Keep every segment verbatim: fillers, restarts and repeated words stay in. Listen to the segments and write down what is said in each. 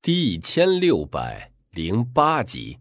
第一千六百零八集。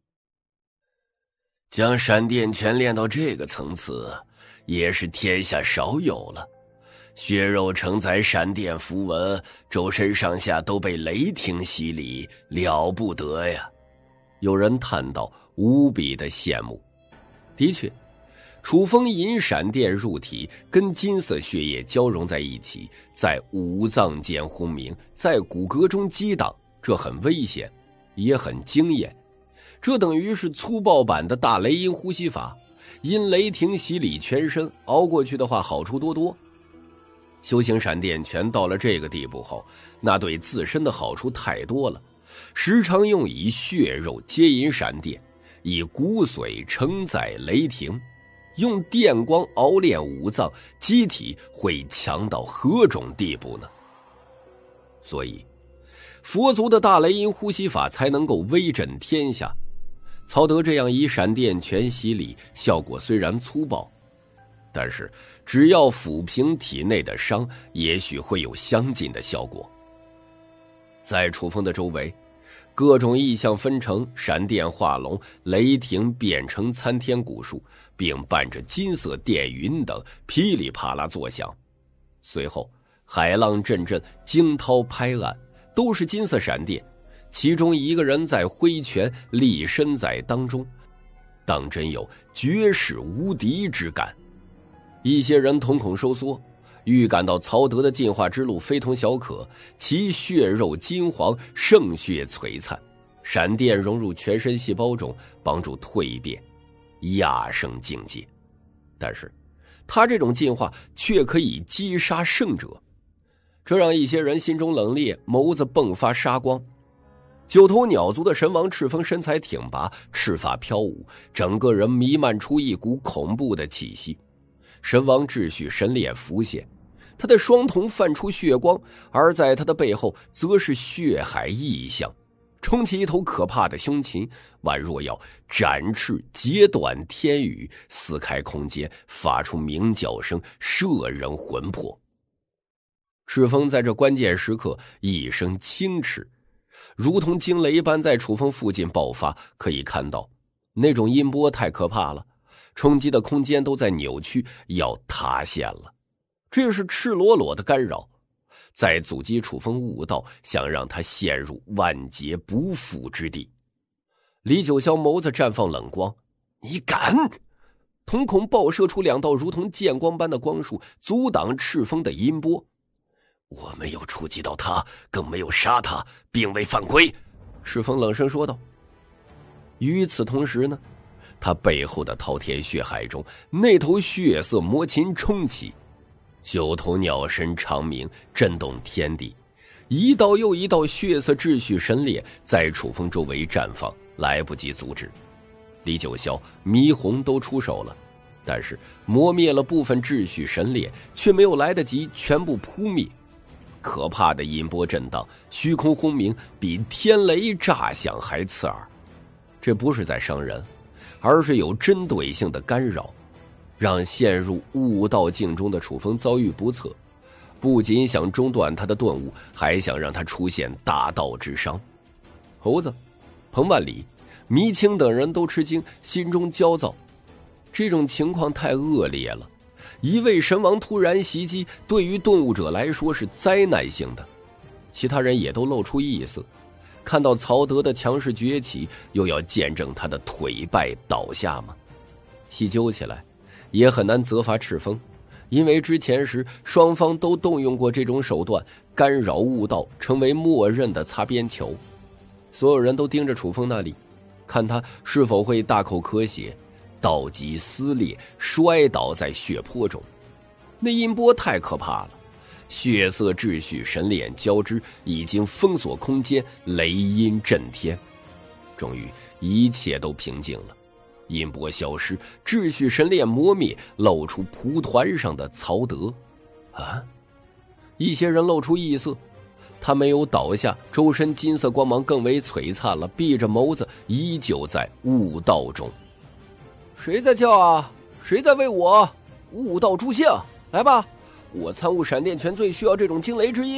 将闪电拳练到这个层次，也是天下少有了。血肉承载闪电符文，周身上下都被雷霆洗礼，了不得呀！有人叹道，无比的羡慕。的确，楚风引闪电入体，跟金色血液交融在一起，在五脏间轰鸣，在骨骼中激荡，这很危险，也很惊艳。这等于是粗暴版的大雷音呼吸法，因雷霆洗礼全身，熬过去的话好处多多。修行闪电拳到了这个地步后，那对自身的好处太多了，时常用以血肉接引闪电，以骨髓承载雷霆，用电光熬炼五脏，机体会强到何种地步呢？所以佛族的大雷音呼吸法才能够威震天下。曹德这样以闪电拳洗礼，效果虽然粗暴，但是只要抚平体内的伤，也许会有相近的效果。在楚风的周围，各种异象纷呈，闪电化龙，雷霆变成参天古树，并伴着金色电云等噼里啪啦作响。随后海浪阵阵，惊涛拍岸，都是金色闪电，其中一个人在挥拳，立身在当中，当真有绝世无敌之感。一些人瞳孔收缩，预感到曹德的进化之路非同小可，其血肉金黄，圣血璀璨，闪电融入全身细胞中，帮助蜕变，亚圣境界。但是他这种进化却可以击杀圣者，这让一些人心中冷冽，眸子迸发杀光。九头鸟族的神王赤峰身材挺拔，赤发飘舞，整个人弥漫出一股恐怖的气息。神王秩序神脸浮现，他的双瞳泛出血光，而在他的背后则是血海异象，冲起一头可怕的凶禽，宛若要展翅截断天宇，撕开空间，发出鸣叫声，摄人魂魄。赤峰在这关键时刻一声轻斥，如同惊雷般在楚风附近爆发，可以看到那种音波太可怕了，冲击的空间都在扭曲，要塌陷了。这是赤裸裸的干扰，在阻击楚风悟道，想让他陷入万劫不复之地。李九霄眸子绽放冷光，你敢！瞳孔爆射出两道如同剑光般的光束，阻挡赤峰的音波。我没有触及到他，更没有杀他，并未犯规。赤峰冷声说道。与此同时呢，他背后的滔天血海中，那头血色魔禽冲起，九头鸟身长鸣，震动天地，一道又一道血色秩序神裂在楚风周围绽放，来不及阻止。李九霄、霓虹都出手了，但是磨灭了部分秩序神裂，却没有来得及全部扑灭。可怕的音波震荡，虚空轰鸣，比天雷炸响还刺耳。这不是在伤人，而是有针对性的干扰，让陷入悟道境中的楚风遭遇不测，不仅想中断他的顿悟，还想让他出现大道之伤。猴子、彭万里、迷青等人都吃惊，心中焦躁。这种情况太恶劣了，一位神王突然袭击，对于顿悟者来说是灾难性的。其他人也都露出异色，看到曹德的强势崛起，又要见证他的颓败倒下吗？细究起来，也很难责罚赤峰，因为之前时双方都动用过这种手段，干扰悟道，成为默认的擦边球。所有人都盯着楚风那里，看他是否会大口咳血，道基撕裂，摔倒在血泊中。那音波太可怕了，血色秩序神链交织，已经封锁空间，雷音震天。终于一切都平静了，音波消失，秩序神链磨灭，露出蒲团上的曹德。啊！一些人露出异色，他没有倒下，周身金色光芒更为璀璨了，闭着眸子依旧在悟道中。谁在叫啊？谁在为我悟道助兴？来吧，我参悟闪电拳最需要这种惊雷之音，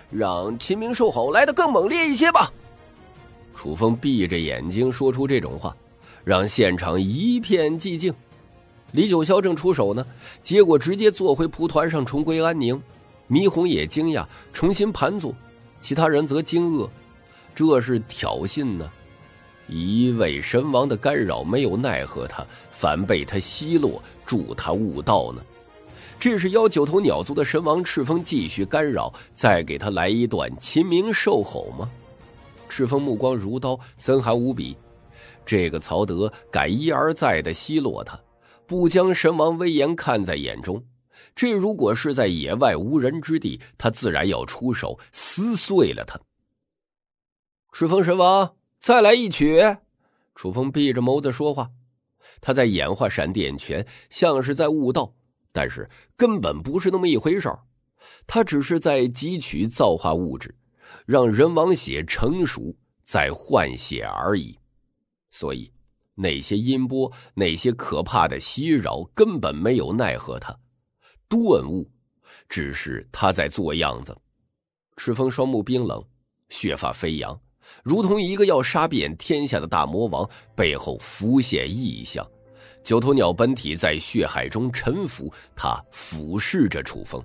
让秦明兽吼来得更猛烈一些吧。 楚风闭着眼睛说出这种话，让现场一片寂静。李九霄正出手呢，结果直接坐回蒲团上重归安宁。霓虹也惊讶，重新盘坐，其他人则惊愕，这是挑衅呢？一位神王的干扰没有奈何他，反被他奚落，助他悟道呢？这是邀九头鸟族的神王赤峰继续干扰，再给他来一段秦明兽吼吗？赤峰目光如刀，森寒无比。这个曹德敢一而再地奚落他，不将神王威严看在眼中，这如果是在野外无人之地，他自然要出手撕碎了他。 赤峰神王，再来一曲。 楚风闭着眸子说话，他在演化闪电拳，像是在悟道，但是根本不是那么一回事儿。他只是在汲取造化物质，让人王血成熟，再换血而已。所以那些音波，那些可怕的袭扰根本没有奈何他。顿悟，只是他在做样子。赤峰双目冰冷，血发飞扬，如同一个要杀遍天下的大魔王，背后浮现异象。九头鸟本体在血海中沉浮，他俯视着楚风。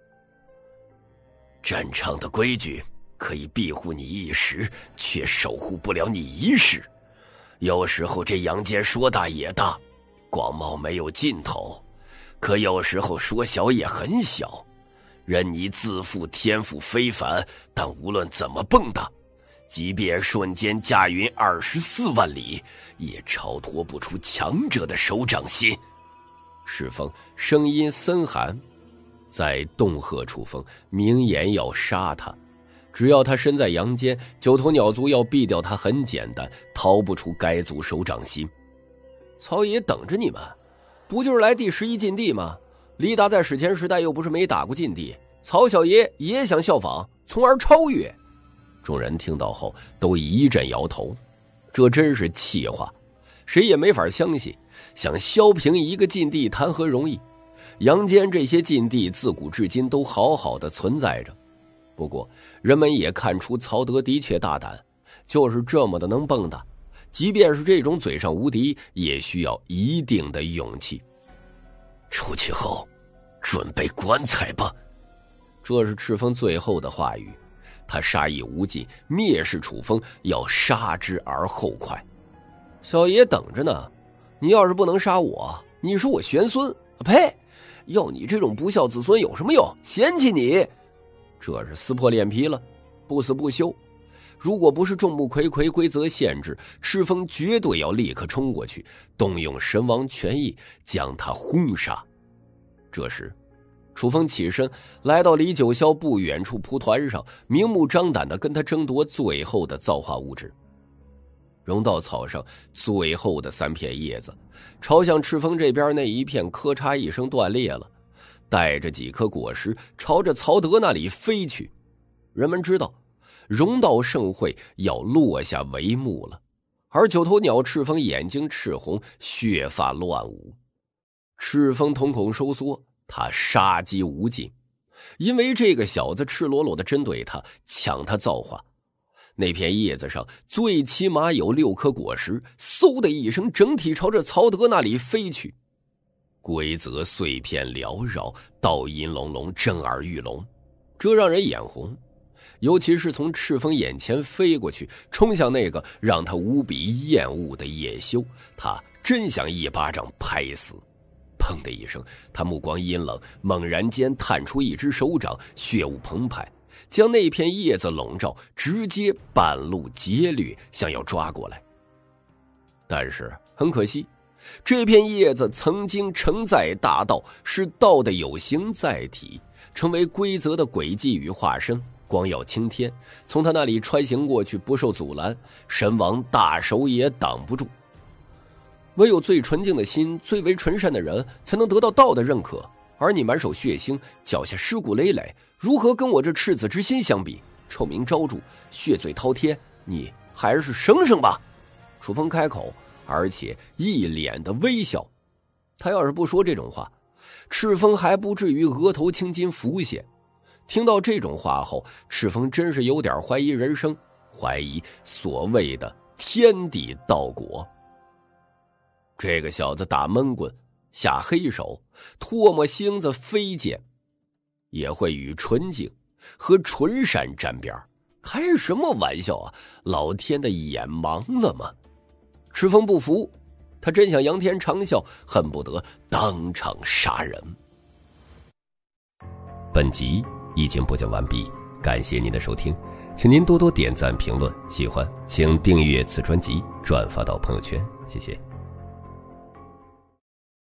战场的规矩可以庇护你一时，却守护不了你一世。有时候这阳间说大也大，广袤没有尽头，可有时候说小也很小。任你自负天赋非凡，但无论怎么蹦跶，即便瞬间驾云二十四万里，也超脱不出强者的手掌心。赤峰声音森寒，在恫吓楚风，明言要杀他。只要他身在阳间，九头鸟族要毙掉他很简单，逃不出该族手掌心。 曹爷等着你们，不就是来第十一禁地吗？李达在史前时代又不是没打过禁地，曹小爷也想效仿，从而超越。 众人听到后都一阵摇头，这真是气话，谁也没法相信。想削平一个禁地谈何容易？阳间这些禁地自古至今都好好的存在着。不过人们也看出曹德的确大胆，就是这么的能蹦跶，即便是这种嘴上无敌，也需要一定的勇气。出去后准备棺材吧，这是赤峰最后的话语。他杀意无尽，蔑视楚风，要杀之而后快。 小爷等着呢，你要是不能杀我，你是我玄孙，呸！要你这种不孝子孙有什么用？嫌弃你！ 这是撕破脸皮了，不死不休。如果不是众目睽睽规则限制，赤峰绝对要立刻冲过去，动用神王权益将他轰杀。这时楚风起身来到李九霄不远处蒲团上，明目张胆地跟他争夺最后的造化物质。溶道草上最后的三片叶子朝向赤峰这边那一片咔嚓一声断裂了，带着几颗果实朝着曹德那里飞去。人们知道溶道盛会要落下帷幕了，而九头鸟赤峰眼睛赤红，血发乱舞。赤峰瞳孔收缩，他杀机无尽，因为这个小子赤裸裸地针对他，抢他造化。那片叶子上最起码有六颗果实，嗖的一声，整体朝着曹德那里飞去。规则碎片缭绕，倒音隆隆，震耳欲聋，这让人眼红。尤其是从赤峰眼前飞过去，冲向那个让他无比厌恶的叶修，他真想一巴掌拍死。砰的一声，他目光阴冷，猛然间探出一只手掌，血雾澎湃，将那片叶子笼罩，直接半路截掠，想要抓过来。但是很可惜，这片叶子曾经承载大道，是道的有形载体，成为规则的轨迹与化身，光耀青天。从他那里穿行过去不受阻拦，神王大手也挡不住。唯有最纯净的心，最为纯善的人，才能得到道的认可。而你满手血腥，脚下尸骨累累，如何跟我这赤子之心相比？臭名昭著，血罪滔天，你还是省省吧。楚风开口，而且一脸的微笑。他要是不说这种话，赤峰还不至于额头青筋浮现。 听到这种话后，赤峰真是有点怀疑人生，怀疑所谓的天地道果。这个小子打闷棍，下黑手，唾沫星子飞溅，也会与纯净和纯善沾边，开什么玩笑啊？老天的眼盲了吗？赤峰不服，他真想仰天长啸，恨不得当场杀人。 本集已经播讲完毕，感谢您的收听，请您多多点赞评论，喜欢请订阅此专辑，转发到朋友圈，谢谢。